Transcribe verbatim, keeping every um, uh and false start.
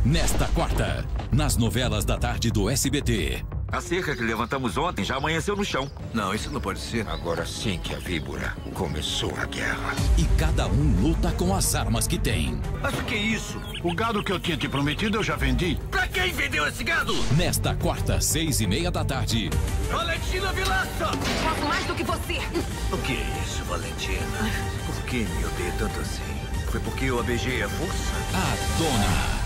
Nesta quarta, nas novelas da tarde do S B T. A cerca que levantamos ontem já amanheceu no chão. Não, isso não pode ser. Agora sim que a víbora começou a guerra. E cada um luta com as armas que tem. Mas o que é isso? O gado que eu tinha te prometido eu já vendi. Pra quem vendeu esse gado? Nesta quarta, seis e meia da tarde. Valentina Vilaça! Faço mais do que você. O que é isso, Valentina? Por que me odeia tanto assim? Foi porque eu a beijei à força? A Dona.